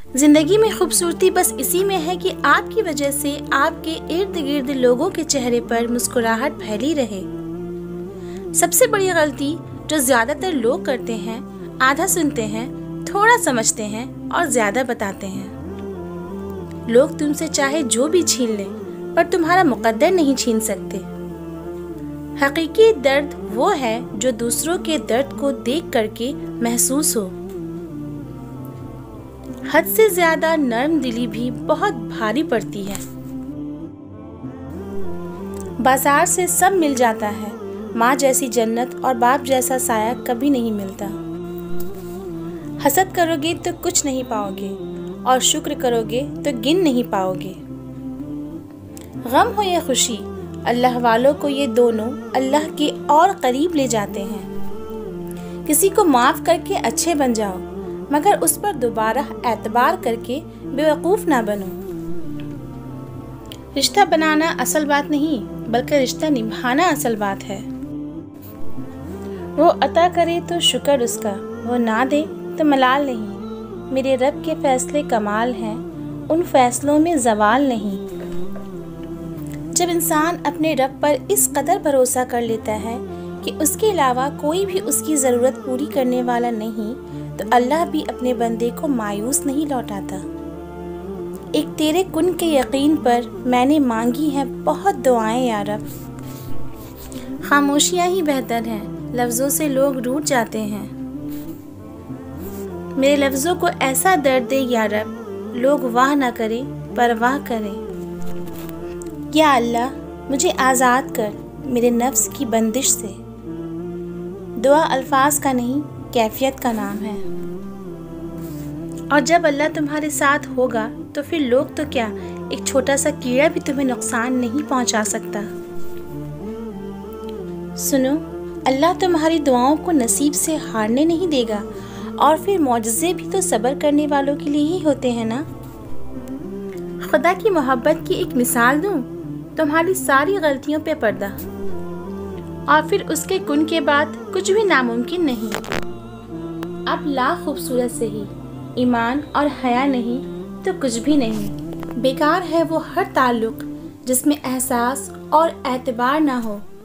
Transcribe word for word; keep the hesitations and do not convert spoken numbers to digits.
जिंदगी में खूबसूरती बस इसी में है कि आपकी वजह से आपके इर्द गिर्द लोगों के चेहरे पर मुस्कुराहट फैली रहे। सबसे बड़ी गलती जो ज्यादातर लोग करते हैं, आधा सुनते हैं, थोड़ा समझते हैं और ज्यादा बताते हैं। लोग तुमसे चाहे जो भी छीन लें, पर तुम्हारा मुकद्दर नहीं छीन सकते। हकीकी दर्द वो है जो दूसरों के दर्द को देख करके महसूस हो। हद से ज्यादा नर्म दिली भी बहुत भारी पड़ती है। बाजार से सब मिल जाता है, माँ जैसी जन्नत और बाप जैसा साया कभी नहीं मिलता। हसद करोगे तो कुछ नहीं पाओगे और शुक्र करोगे तो गिन नहीं पाओगे। गम हो या खुशी, अल्लाह वालों को ये दोनों अल्लाह के और करीब ले जाते हैं। किसी को माफ़ करके अच्छे बन जाओ, मगर उस पर दोबारा एतबार करके बेवकूफ़ ना बनो। रिश्ता बनाना असल बात नहीं, बल्कि रिश्ता निभाना असल बात है। वो अता करे तो शुक्र उसका, वो ना दे तो मलाल नहीं। मेरे रब के फैसले कमाल हैं, उन फैसलों में ज़वाल नहीं। जब इंसान अपने रब पर इस कदर भरोसा कर लेता है कि उसके अलावा कोई भी उसकी ज़रूरत पूरी करने वाला नहीं, तो अल्लाह भी अपने बंदे को मायूस नहीं लौटाता। एक तेरे कुन के यकीन पर मैंने मांगी हैं बहुत दुआएं या रब। खामोशियाँ ही बेहतर हैं, लफ्ज़ों से लोग रूठ जाते हैं। मेरे लफ्ज़ों को ऐसा दर्द दे या रब, लोग वाह ना करें परवाह करें। या अल्लाह मुझे आज़ाद कर मेरे नफ्स की बंदिश से। दुआ अल्फाज का नहीं, कैफियत का नाम है। और जब अल्लाह तुम्हारे साथ होगा तो फिर लोग तो क्या, एक छोटा सा कीड़ा भी तुम्हें नुकसान नहीं पहुंचा सकता। सुनो, अल्लाह तुम्हारी दुआओं को नसीब से हारने नहीं देगा, और फिर मौजज़े भी तो सब्र करने वालों के लिए ही होते हैं ना। खुदा की मोहब्बत की एक मिसाल दूं, तुम्हारी सारी गलतियों पे पर्दा, और फिर उसके कुन के बाद कुछ भी नामुमकिन नहीं। अब लाख खूबसूरत से ही ईमान और हया नहीं तो कुछ भी नहीं। बेकार है वो हर ताल्लुक़ जिसमें एहसास और एतबार ना हो।